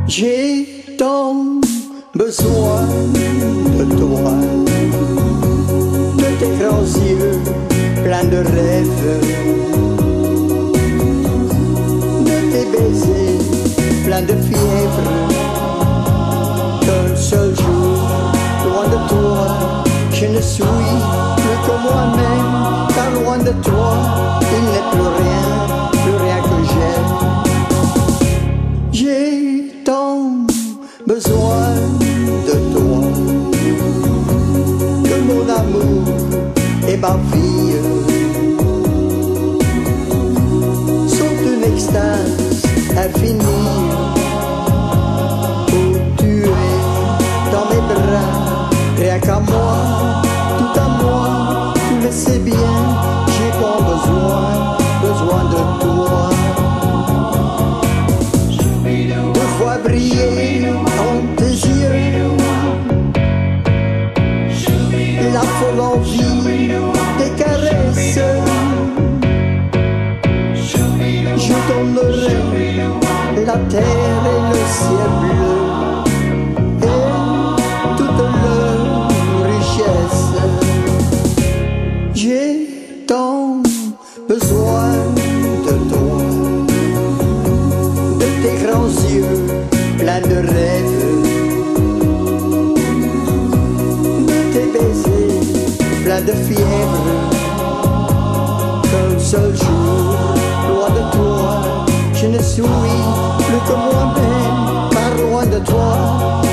J'ai tant besoin de toi, de tes grands yeux pleins de rêves, de tes baisers pleins de fièvre. Qu'un seul jour, loin de toi, je ne suis plus que moi-même, car loin de toi, il n'est plus rien que j'aime. J'ai tant besoin de toi, que mon amour et ma vie sont une extase infinie. Où tu es dans mes bras, rien qu'à moi, tout à moi, tu le sais bien, j'ai pas besoin de toi. De voir briller en tes yeux la folle envie des caresses. Je donnerai la terre et le ciel bleu et toute leur richesse. J'ai tant besoin de toi, de tes grands yeux pleins de rêves, de tes baisers pleins de fièvre. Qu'un seul jour, loin de toi, je ne suis plus que moi-même, car loin de toi,